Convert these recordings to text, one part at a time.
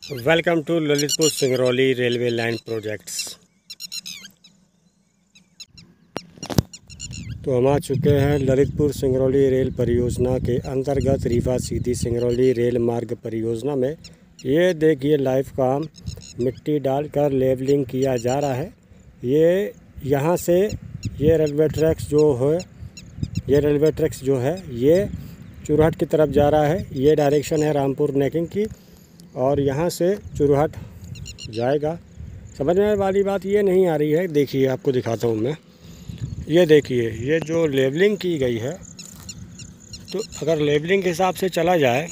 Welcome to Lalitpur Singrauli railway line projects. तो हम आ चुके हैं ललितपुर सिंगरौली रेल परियोजना के अंतर्गत रीवा सीधी सिंगरौली रेल मार्ग परियोजना में। ये देखिए लाइव काम मिट्टी डालकर लेवलिंग किया जा रहा है। ये यहाँ से ये रेलवे ट्रैक्स जो है ये चुरहट की तरफ जा रहा है। ये डायरेक्शन है रामपुर नेकिंग की और यहाँ से चुरहट जाएगा। समझ में वाली बात ये नहीं आ रही है। देखिए आपको दिखाता हूँ मैं। ये देखिए ये जो लेवलिंग की गई है, तो अगर लेवलिंग के हिसाब से चला जाए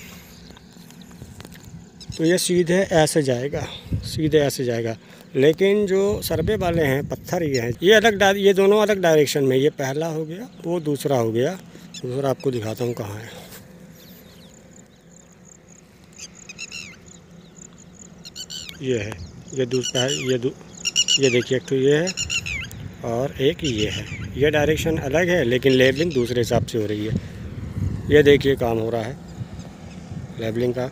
तो ये सीधे ऐसे जाएगा, लेकिन जो सर्वे वाले हैं पत्थर ये हैं, ये दोनों अलग डायरेक्शन में। ये पहला हो गया, वो दूसरा हो गया। दूसरा आपको दिखाता हूँ कहाँ है। ये है, ये दूसरा है, ये देखिए एक तो ये है और एक ये है। ये डायरेक्शन अलग है लेकिन लेवलिंग दूसरे हिसाब से हो रही है। ये देखिए काम हो रहा है लेवलिंग का।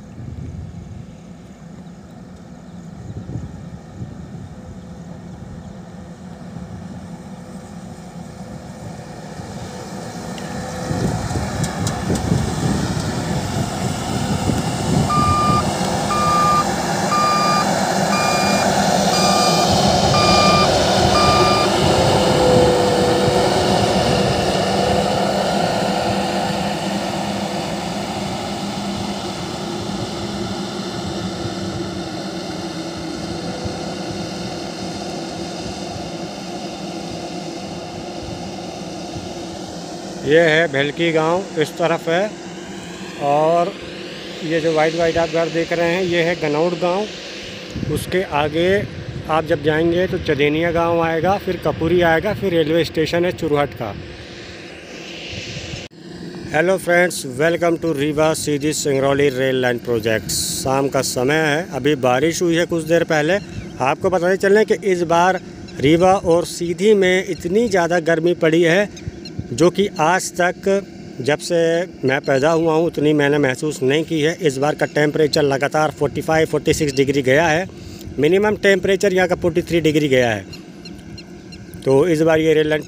ये है भेलकी गांव इस तरफ है, और ये जो वाइट आप घर देख रहे हैं ये है गनौड़ गांव। उसके आगे आप जब जाएंगे तो चदेनिया गांव आएगा, फिर कपूरी आएगा, फिर रेलवे स्टेशन है चुरहट का। Hello friends, welcome to Rewa Sidhi Singrauli rail line projects. शाम का समय है, अभी बारिश हुई है कुछ देर पहले। आपको पता चले कि इस बार रीवा और सीधी में इतनी ज़्यादा गर्मी पड़ी है जो कि आज तक जब से मैं पैदा हुआ हूँ उतनी मैंने महसूस नहीं की है। इस बार का टेम्परेचर लगातार 45-46 डिग्री गया है। मिनिमम टेम्परेचर यहाँ का 43 डिग्री गया है। तो इस बार ये रेल लाइन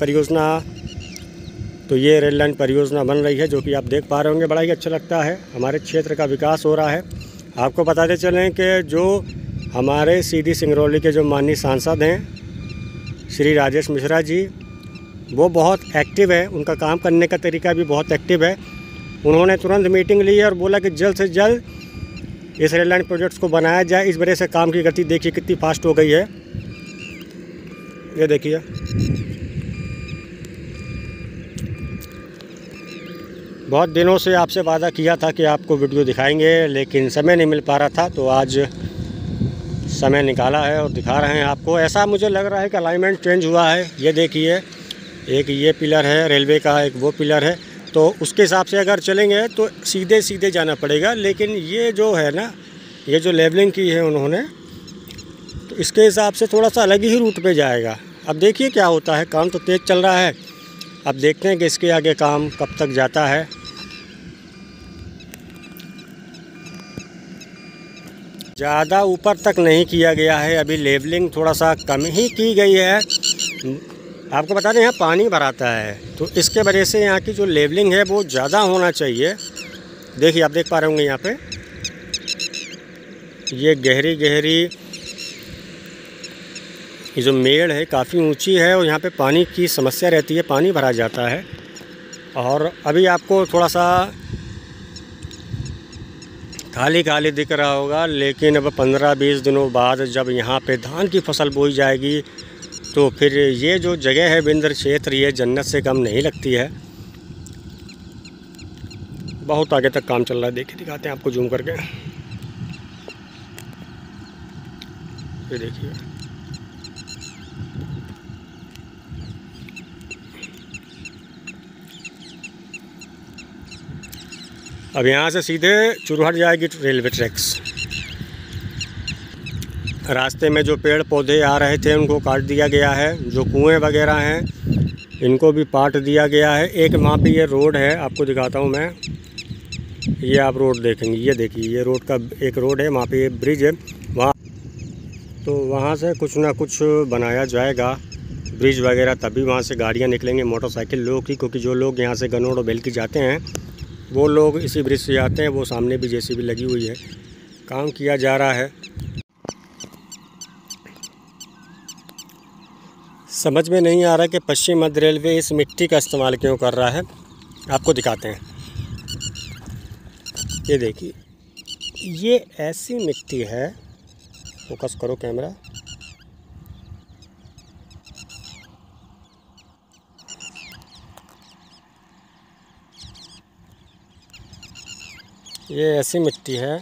परियोजना बन रही है, जो कि आप देख पा रहे होंगे। बड़ा ही अच्छा लगता है, हमारे क्षेत्र का विकास हो रहा है। आपको बताते चलें कि जो हमारे सीधी सिंगरौली के जो माननीय सांसद हैं श्री राजेश मिश्रा जी, वो बहुत एक्टिव है। उनका काम करने का तरीका भी बहुत एक्टिव है। उन्होंने तुरंत मीटिंग ली और बोला कि जल्द से जल्द इस रेल लाइन प्रोजेक्ट्स को बनाया जाए। इस वजह से काम की गति देखिए कितनी फास्ट हो गई है। ये देखिए बहुत दिनों से आपसे वादा किया था कि आपको वीडियो दिखाएंगे, लेकिन समय नहीं मिल पा रहा था। तो आज समय निकाला है और दिखा रहे हैं आपको। ऐसा मुझे लग रहा है कि अलाइनमेंट चेंज हुआ है। ये देखिए एक ये पिलर है रेलवे का, एक वो पिलर है। तो उसके हिसाब से अगर चलेंगे तो सीधे जाना पड़ेगा। लेकिन ये जो है ना, ये जो लेवलिंग की है उन्होंने, तो इसके हिसाब से थोड़ा सा अलग ही रूट पे जाएगा। अब देखिए क्या होता है। काम तो तेज़ चल रहा है, अब देखते हैं कि इसके आगे काम कब तक जाता है। ज़्यादा ऊपर तक नहीं किया गया है, अभी लेवलिंग थोड़ा सा कम ही की गई है। आपको बता दें यहाँ पानी भराता है, तो इसके वजह से यहाँ की जो लेवलिंग है वो ज़्यादा होना चाहिए। देखिए आप देख पा रहे होंगे यहाँ पे ये गहरी ये जो मेड़ है काफ़ी ऊंची है, और यहाँ पे पानी की समस्या रहती है, पानी भरा जाता है। और अभी आपको थोड़ा सा खाली दिख रहा होगा, लेकिन अब 15-20 दिनों बाद जब यहाँ पे धान की फसल बोई जाएगी तो फिर ये जो जगह है बिंदर क्षेत्र, ये जन्नत से कम नहीं लगती है। बहुत आगे तक काम चल रहा है। देखिए दिखाते हैं आपको जूम करके। ये देखिए अब यहाँ से सीधे चुरहट जाएगी रेलवे ट्रैक्स। रास्ते में जो पेड़ पौधे आ रहे थे उनको काट दिया गया है। जो कुएं वगैरह हैं इनको भी पाट दिया गया है। एक वहाँ पे ये रोड है, आपको दिखाता हूँ मैं। ये आप रोड देखेंगे, ये देखिए ये रोड का एक रोड है, वहाँ पे ब्रिज है वहाँ, तो वहाँ से कुछ ना कुछ बनाया जाएगा ब्रिज वगैरह, तभी वहाँ से गाड़ियाँ निकलेंगे मोटरसाइकिल लोग की, क्योंकि जो लोग यहाँ से गनोड़ और बेलकी जाते हैं वो लोग इसी ब्रिज से आते हैं। वो सामने भी जेसीबी लगी हुई है, काम किया जा रहा है। समझ में नहीं आ रहा कि पश्चिम मध्य रेलवे इस मिट्टी का इस्तेमाल क्यों कर रहा है। आपको दिखाते हैं, ये देखिए ये ऐसी मिट्टी है, फोकस करो कैमरा, ये ऐसी मिट्टी है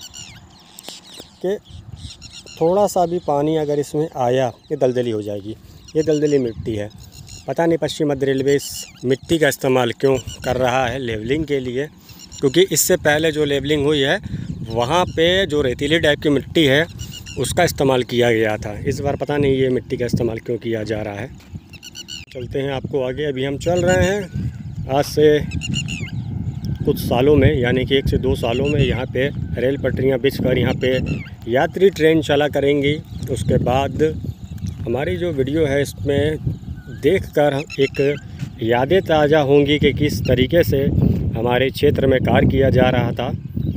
कि थोड़ा सा भी पानी अगर इसमें आया ये दलदली हो जाएगी। ये दलदली मिट्टी है। पता नहीं पश्चिम मध्य रेलवे इस मिट्टी का इस्तेमाल क्यों कर रहा है लेवलिंग के लिए, क्योंकि इससे पहले जो लेवलिंग हुई है वहाँ पे जो रेतीली टाइप की मिट्टी है उसका इस्तेमाल किया गया था। इस बार पता नहीं ये मिट्टी का इस्तेमाल क्यों किया जा रहा है। चलते हैं आपको आगे। अभी हम चल रहे हैं आज से कुछ सालों में, यानी कि 1 से 2 सालों में यहाँ पे रेल पटरियाँ बिछ कर यहाँ पे यात्री ट्रेन चला करेंगी। उसके बाद हमारी जो वीडियो है इसमें देखकर एक यादें ताज़ा होंगी कि किस तरीके से हमारे क्षेत्र में कार्य किया जा रहा था।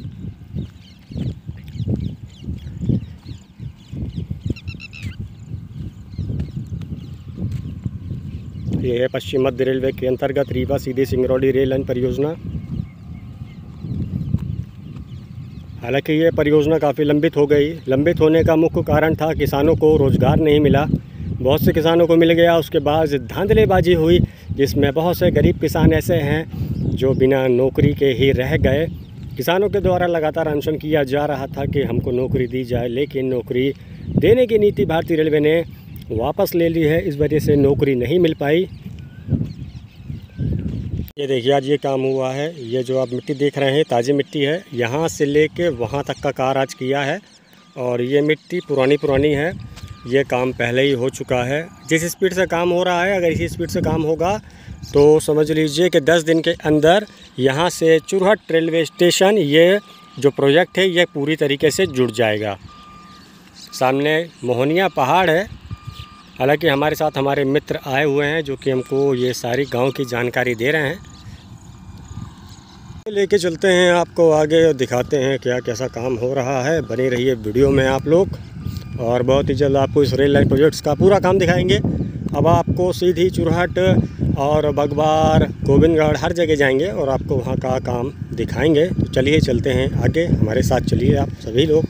ये है पश्चिम मध्य रेलवे के अंतर्गत रीवा सीधी सिंगरौली रेल लाइन परियोजना। हालांकि ये परियोजना काफ़ी लंबित हो गई। लंबित होने का मुख्य कारण था किसानों को रोज़गार नहीं मिला। बहुत से किसानों को मिल गया, उसके बाद धांधलेबाजी हुई जिसमें बहुत से गरीब किसान ऐसे हैं जो बिना नौकरी के ही रह गए। किसानों के द्वारा लगातार अनशन किया जा रहा था कि हमको नौकरी दी जाए, लेकिन नौकरी देने की नीति भारतीय रेलवे ने वापस ले ली है। इस वजह से नौकरी नहीं मिल पाई। ये देखिए आज ये काम हुआ है। ये जो आप मिट्टी देख रहे हैं ताज़ी मिट्टी है, यहाँ से लेके वहाँ तक का कार्य आज किया है। और ये मिट्टी पुरानी है, ये काम पहले ही हो चुका है। जिस स्पीड से काम हो रहा है, अगर इसी स्पीड से काम होगा तो समझ लीजिए कि 10 दिन के अंदर यहाँ से चुरहट रेलवे स्टेशन, ये जो प्रोजेक्ट है ये पूरी तरीके से जुड़ जाएगा। सामने मोहनिया पहाड़ है। हालांकि हमारे साथ हमारे मित्र आए हुए हैं जो कि हमको ये सारी गांव की जानकारी दे रहे हैं। लेके चलते हैं आपको आगे और दिखाते हैं क्या कैसा काम हो रहा है। बने रहिए वीडियो में आप लोग, और बहुत ही जल्द आपको इस रेल लाइन प्रोजेक्ट्स का पूरा काम दिखाएंगे। अब आपको सीधी चुरहट और बगवार, गोविंदगढ़ हर जगह जाएंगे और आपको वहाँ का काम दिखाएंगे। तो चलिए चलते हैं आगे, हमारे साथ चलिए आप सभी लोग।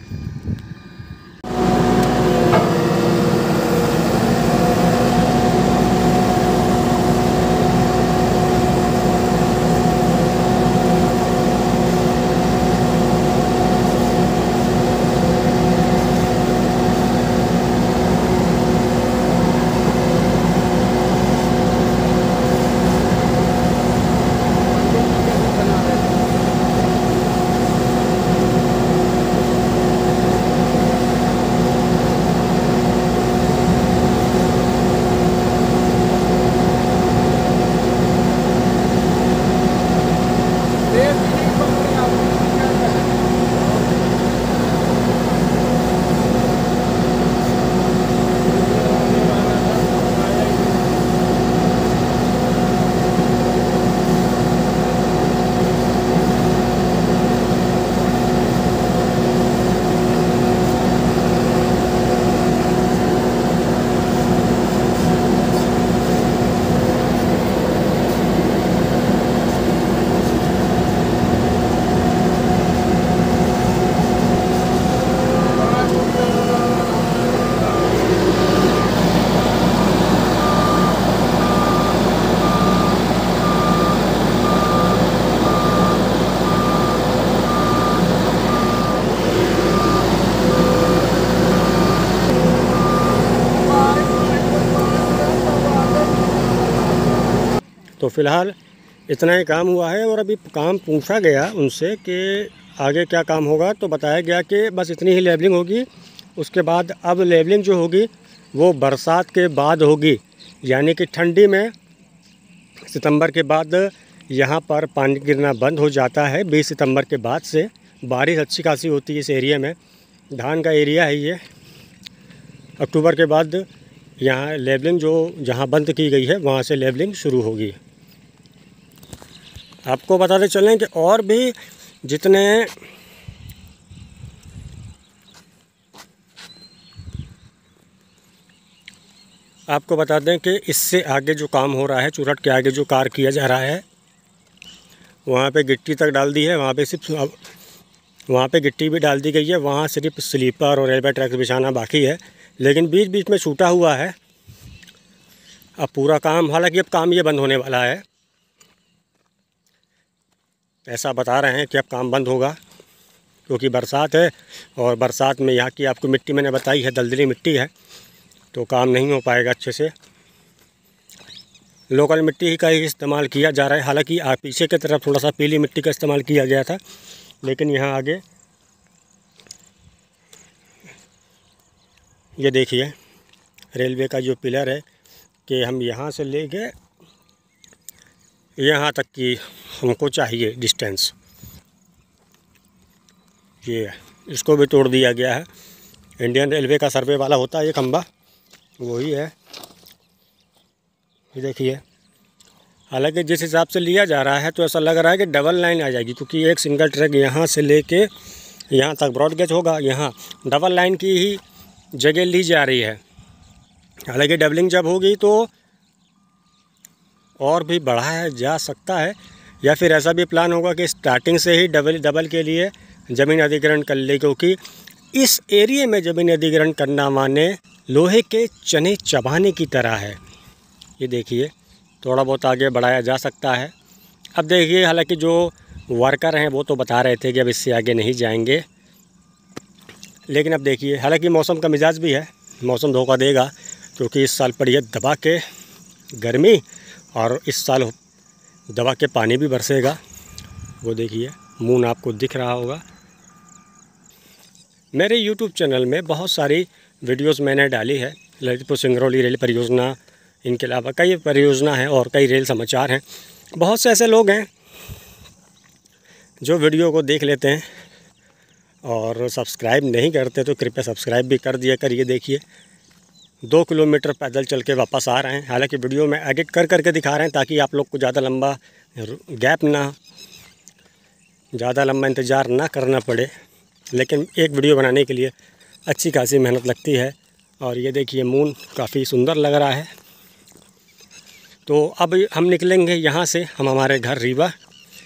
तो फ़िलहाल इतना ही काम हुआ है। और अभी काम पूछा गया उनसे कि आगे क्या काम होगा, तो बताया गया कि बस इतनी ही लेवलिंग होगी। उसके बाद अब लेवलिंग जो होगी वो बरसात के बाद होगी, यानी कि ठंडी में सितंबर के बाद यहाँ पर पानी गिरना बंद हो जाता है 20 सितंबर के बाद से। बारिश अच्छी खासी होती है इस एरिया में, धान का एरिया है ये। अक्टूबर के बाद यहाँ लेवलिंग जो जहाँ बंद की गई है वहाँ से लेवलिंग शुरू होगी। आपको बताते चलें कि और भी जितने आपको बता दें कि इससे आगे जो काम हो रहा है, चुरट के आगे जो कार्य किया जा रहा है, वहाँ पे गिट्टी तक डाल दी है। वहाँ पे गिट्टी भी डाल दी गई है। वहाँ सिर्फ स्लीपर और रेलवे ट्रैक बिछाना बाकी है, लेकिन बीच बीच में छूटा हुआ है। अब पूरा काम, हालांकि अब काम ये बंद होने वाला है, ऐसा बता रहे हैं कि अब काम बंद होगा क्योंकि बरसात है। और बरसात में यहाँ की आपको मिट्टी मैंने बताई है, दलदली मिट्टी है, तो काम नहीं हो पाएगा अच्छे से। लोकल मिट्टी का ही इस्तेमाल किया जा रहा है। हालांकि पीछे की तरफ थोड़ा सा पीली मिट्टी का इस्तेमाल किया गया था, लेकिन यहाँ आगे ये देखिए रेलवे का जो पिलर है कि हम यहाँ से लेके यहाँ तक की हमको चाहिए डिस्टेंस, ये इसको भी तोड़ दिया गया है। इंडियन रेलवे का सर्वे वाला होता है ये खंबा, वही है, ये देखिए। हालांकि जिस हिसाब से लिया जा रहा है तो ऐसा लग रहा है कि डबल लाइन आ जाएगी, क्योंकि एक सिंगल ट्रैक यहाँ से लेके यहाँ तक ब्रॉड गेज होगा, यहाँ डबल लाइन की ही जगह ली जा रही है। हालांकि डबलिंग जब होगी तो और भी बढ़ाया जा सकता है, या फिर ऐसा भी प्लान होगा कि स्टार्टिंग से ही डबल के लिए ज़मीन अधिग्रहण कर ले, क्योंकि इस एरिया में ज़मीन अधिग्रहण करना माने लोहे के चने चबाने की तरह है। ये देखिए थोड़ा बहुत आगे बढ़ाया जा सकता है। अब देखिए, हालांकि जो वर्कर हैं वो तो बता रहे थे कि अब इससे आगे नहीं जाएंगे, लेकिन अब देखिए, हालांकि मौसम का मिजाज भी है, मौसम धोखा देगा, क्योंकि इस साल पड़ी है दबा के गर्मी, और इस साल दबा के पानी भी बरसेगा। वो देखिए मून आपको दिख रहा होगा। मेरे YouTube चैनल में बहुत सारी वीडियोस मैंने डाली है, ललितपुर सिंगरौली रेल परियोजना, इनके अलावा कई परियोजना हैं और कई रेल समाचार हैं। बहुत से ऐसे लोग हैं जो वीडियो को देख लेते हैं और सब्सक्राइब नहीं करते, तो कृपया सब्सक्राइब भी कर दिया करिए। देखिए 2 किलोमीटर पैदल चल के वापस आ रहे हैं। हालांकि वीडियो में एडिट कर करके दिखा रहे हैं ताकि आप लोग को ज़्यादा लंबा गैप ना, ज़्यादा लंबा इंतज़ार ना करना पड़े, लेकिन एक वीडियो बनाने के लिए अच्छी खासी मेहनत लगती है। और ये देखिए मून काफ़ी सुंदर लग रहा है। तो अब हम निकलेंगे यहाँ से, हम हमारे घर रीवा।